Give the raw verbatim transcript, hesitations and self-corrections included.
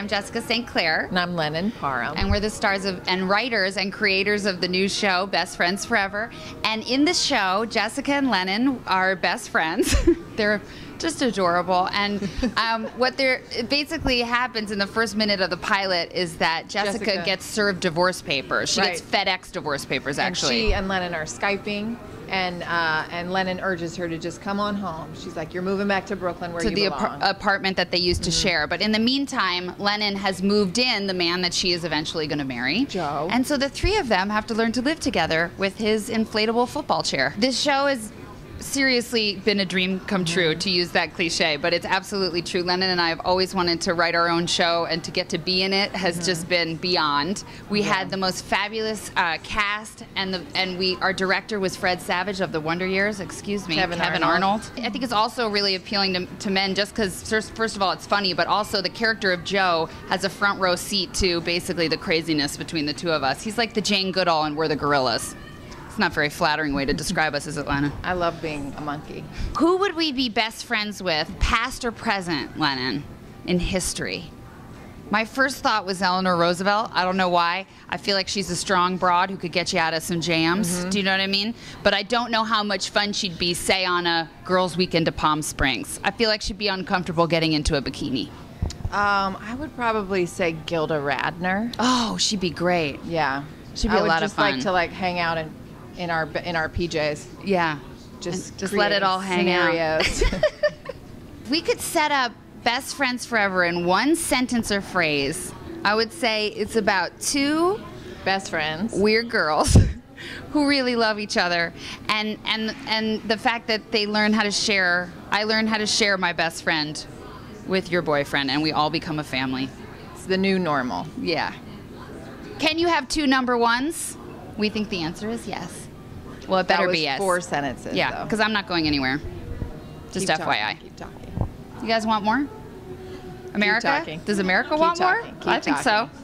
I'm Jessica Saint Clair. And I'm Lennon Parham. And we're the stars of and writers and creators of the new show, Best Friends Forever. And in the show, Jessica and Lennon are best friends. They're just adorable. And um, what there it basically happens in the first minute of the pilot is that Jessica, Jessica. gets served divorce papers. She Right. gets FedEx divorce papers, actually. And she and Lennon are Skyping. And uh, and Lennon urges her to just come on home. She's like, "You're moving back to Brooklyn, where to you the belong." apar- apartment that they used to Mm-hmm. share. But in the meantime, Lennon has moved in the man that she is eventually going to marry, Joe. And so the three of them have to learn to live together with his inflatable football chair. This show has seriously been a dream come true, to use that cliche, but it's absolutely true. Lennon and I have always wanted to write our own show, and to get to be in it has mm-hmm. just been beyond. We yeah. had the most fabulous uh, cast, and the and we our director was Fred Savage of the Wonder Years. Excuse me, Kevin, Kevin Arnold. Arnold. I think it's also really appealing to, to men, just because first of all it's funny, but also the character of Joe has a front row seat to basically the craziness between the two of us. He's like the Jane Goodall, and we're the gorillas. It's not a very flattering way to describe us, is it, Lennon? I love being a monkey. Who would we be best friends with, past or present, Lennon, in history? My first thought was Eleanor Roosevelt. I don't know why. I feel like she's a strong broad who could get you out of some jams. Mm-hmm. Do you know what I mean? But I don't know how much fun she'd be, say, on a girls' weekend to Palm Springs. I feel like she'd be uncomfortable getting into a bikini. Um, I would probably say Gilda Radner. Oh, she'd be great. Yeah. She'd be I a lot would of just fun. like to like hang out in, in our in our P Js. Yeah. Just And just let it all hang scenarios. out. We could set up Best Friends Forever in one sentence or phrase. I would say it's about two best friends, weird girls who really love each other, and and and the fact that they learn how to share. I learned how to share my best friend with your boyfriend, and we all become a family. It's the new normal. Yeah. Can you have two number ones? We think the answer is yes. Well, it better that was be yes. Four sentences. Yeah, because I'm not going anywhere. Just keep F Y I. Talking, keep talking. You guys want more? America? Keep talking. Does America Keep want talking. more? Keep I think talking. so.